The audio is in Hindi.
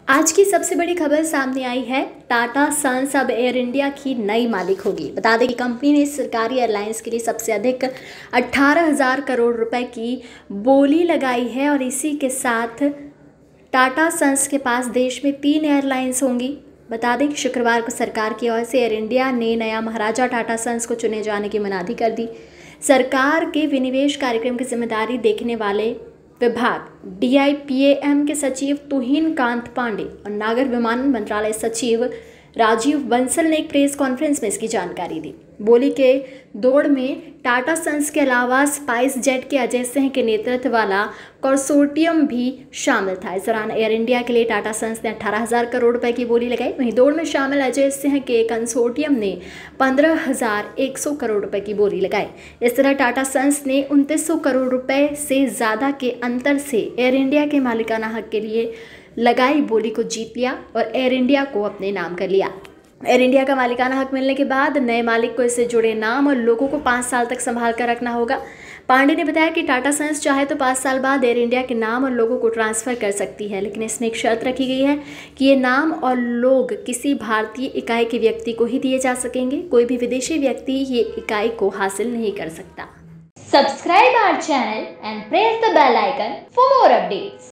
आज की सबसे बड़ी खबर सामने आई है। टाटा सन्स अब एयर इंडिया की नई मालिक होगी। बता दें कि कंपनी ने सरकारी एयरलाइंस के लिए सबसे अधिक 18,000 करोड़ रुपए की बोली लगाई है और इसी के साथ टाटा सन्स के पास देश में 3 एयरलाइंस होंगी। बता दें कि शुक्रवार को सरकार की ओर से एयर इंडिया ने नया महाराजा टाटा सन्स को चुने जाने की मनाही कर दी। सरकार के विनिवेश कार्यक्रम की जिम्मेदारी देखने वाले विभाग DIPAM के सचिव तुहिन कांत पांडे और नागर विमानन मंत्रालय सचिव राजीव बंसल ने एक प्रेस कॉन्फ्रेंस में इसकी जानकारी दी। बोली के दौड़ में टाटा सन्स के अलावा स्पाइस जेट के अजय सिंह के नेतृत्व वाला कंसोर्टियम भी शामिल था। इस दौरान एयर इंडिया के लिए टाटा सन्स ने 18,000 करोड़ रुपए की बोली लगाई। वहीं दौड़ में शामिल अजय सिंह के कंसोर्टियम ने 15,100 करोड़ रुपए की बोली लगाई। इस तरह टाटा सन्स ने 2900 करोड़ रुपए से ज़्यादा के अंतर से एयर इंडिया के मालिकाना हक के लिए लगाई बोली को जीत लिया और एयर इंडिया को अपने नाम कर लिया। एयर इंडिया का मालिकाना हक मिलने के बाद नए मालिक को इससे जुड़े नाम और लोगों को 5 साल तक संभाल कर रखना होगा। पांडे ने बताया कि टाटा सन्स चाहे तो 5 साल बाद एयर इंडिया के नाम और लोगों को ट्रांसफ़र कर सकती है, लेकिन इसमें एक शर्त रखी गई है कि ये नाम और लोग किसी भारतीय इकाई के व्यक्ति को ही दिए जा सकेंगे। कोई भी विदेशी व्यक्ति ये इकाई को हासिल नहीं कर सकता। Subscribe our channel and press the bell icon for more updates.